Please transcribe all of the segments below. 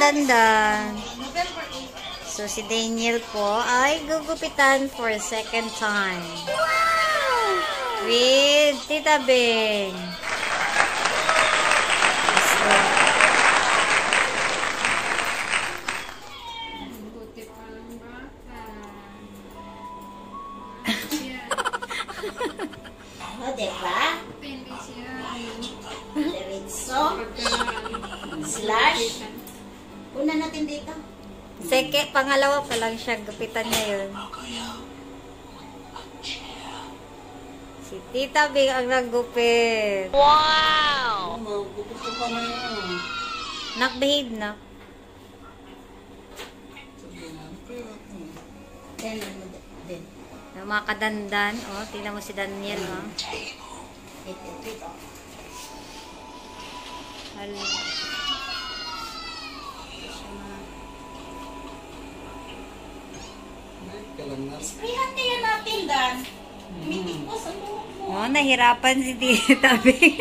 kadandan. So, si Daniel po ay gugupitan for a second time. With Tita Bing. Oh, diba? Diretso. Slash. Una natin dito. Pangalawa pa lang siya. Gupitan niya yun. Si Tita Bing ang naggupit. Wow! Gupit ko pa na yun. Nakbehave na. Then. Yung mga kadandan. Oh, tingnan mo si Daniel. Oh. Ito. Hala. Sprayan kaya natin, Dan. Mitik mo sa buhok mo. Oh, nahirapan si Tita Bing.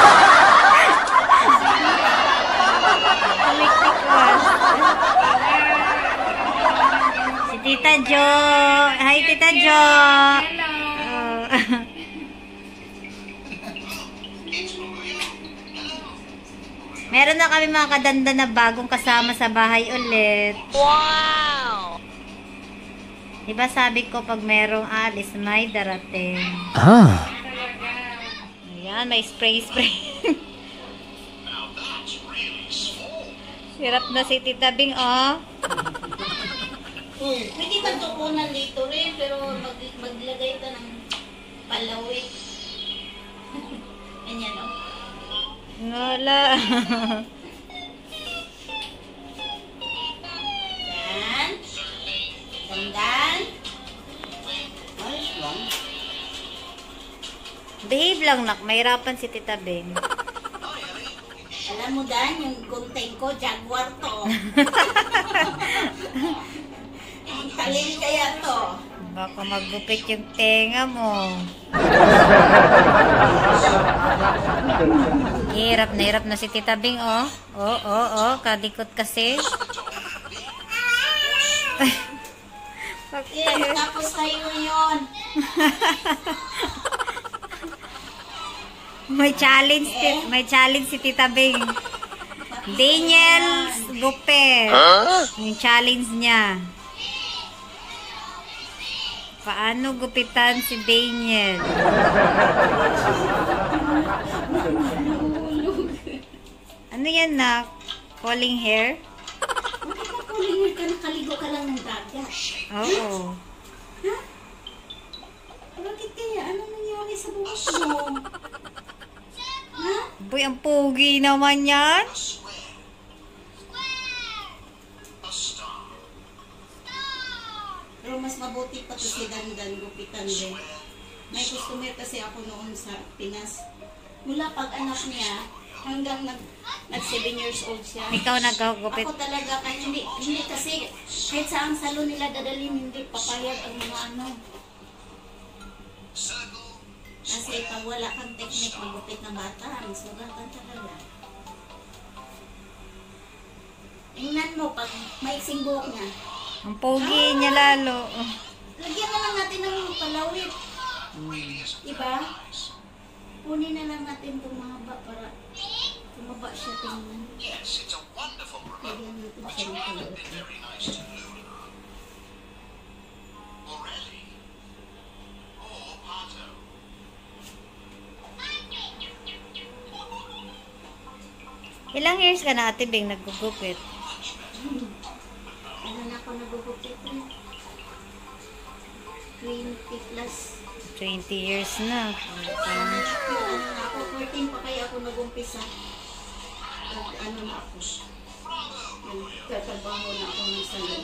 Si Tita Jo. Hi, Tita Jo. Hello. Meron na kami mga kadanda na bagong kasama sa bahay ulit. Wow! Diba sabi ko pag merong alis, may darating. Ah. Ayan, may spray. Hirap na si Tita Bing, oh. Pwede ba tukunan dito rin, pero maglagay ka ng palawit. Ganyan, oh. Wala. Yan. Dandan. Ayos lang. Behave lang, nak. Mahirapan si Tita Bing. Alam mo, Dan, yung gunting ko, Jaguar to. Ang talin kaya to. Baka maggupit yung tenga mo. Hirap na si Tita Bing, oh. Oh. Kadikot kasi. Yeah, tapos tayo yun. May challenge si Tita Bing. Daniel gupit. Yung challenge niya. Paano gupitan si Daniel? Ano yan, nak? Falling hair? Bakit na kulinger ka, nakaligo ka lang ng dagat? Oo. Ha? Bakit kaya? Ano nangyari sa buhok mo? Ha? Boy, ang pogi naman yan. Pero mas mabuti pa to si Dandan gupitan din. May customer kasi ako noon sa Pinas. Mula pag anak niya, hanggang nag 7 years old siya. Ikaw nagkagupit. Ako talaga, kahit hindi kasi, kahit saan salon nila dadalhin, hindi papayag ang mga ano. Kasi pag wala kang technique magupit na bata, masugatan talaga. Tingnan mo, pag maiksing buhok niya, Ang pogi niya lalo. lagyan na lang natin ng palawit. Diba? Kunin na lang natin itong mahaba para tumaba siya tingnan. Lagyan natin siya ng palawit. Ilang years ka na, Ate Bing, naggugupit? Ano na ako nagugupit rin? 20 plus. 20 years na. Ano na ako, 14 pa kaya ako nag-umpisa. Ano na ako. Nagtatrabaho na ako ng salon.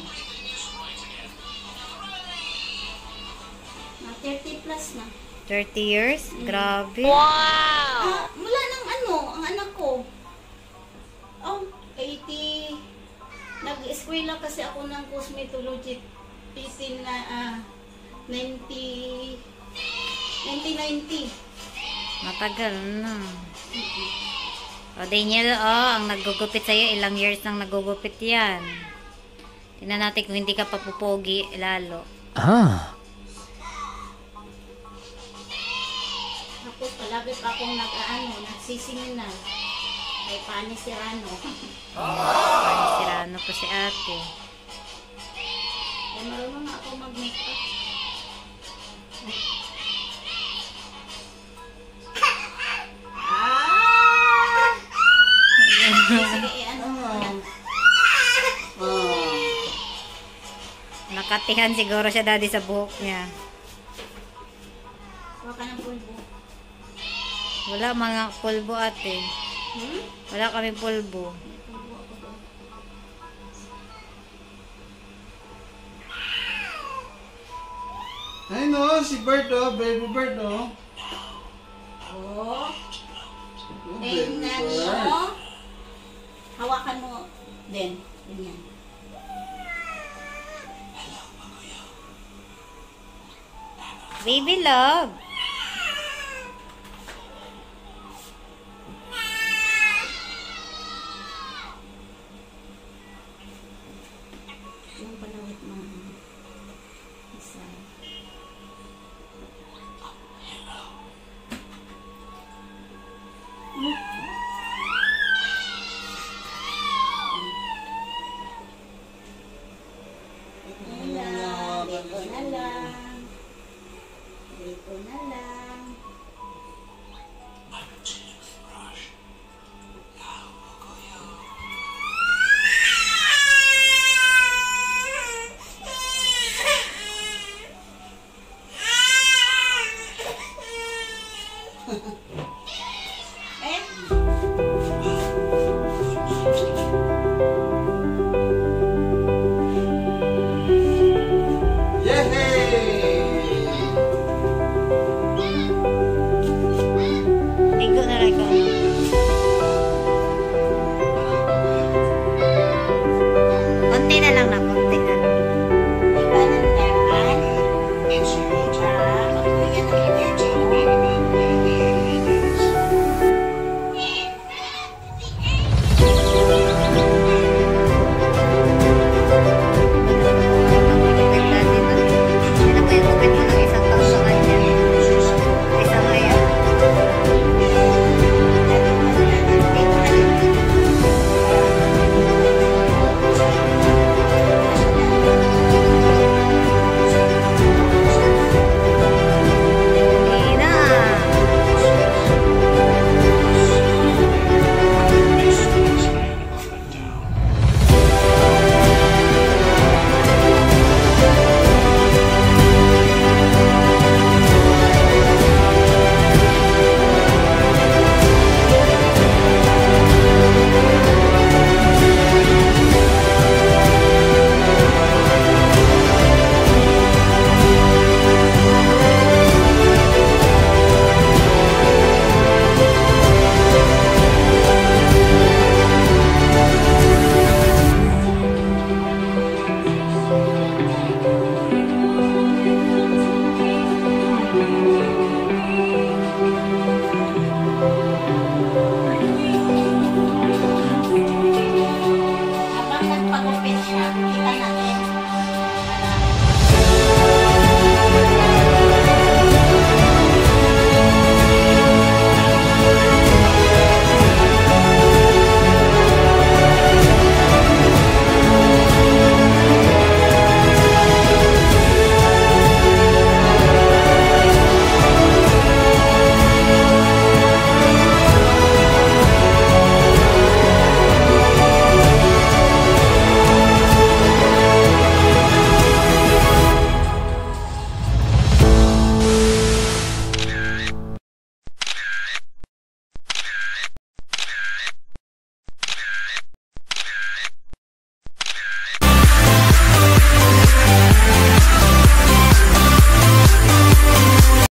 Na 30 plus na. 30 years? Grabe. Mula ng ang anak ko. 80. Nag-eskwela kasi ako ng cosmetology. 1990. Matagal na. O, Daniel, ang naggugupit sa'yo, ilang years nang naggugupit yan. Tingnan natin kung hindi ka papupogi, lalo. Tapos palagi pa akong nagsisingin na. Ay, panis si Rano. Panis si Rano po si ate. Ay, marunong na ako mag-makeup. Sige, ano mo yan? Nakatihan siguro siya daddy sa buhok niya. Huwag ka ng pulbo. Wala mga pulbo ate. Wala kami pulbo. May pulbo ako doon. Ay no, si Bert baby Bert Oh. Oh, baby Tingnan Bert. mo. Hawakan mo. Then, ganyan. Baby love. Yung palawit mo. Isa. Dito na lang. Dito na lang. Eh? Yay! Ligo na lang ikaw. Konti na lang na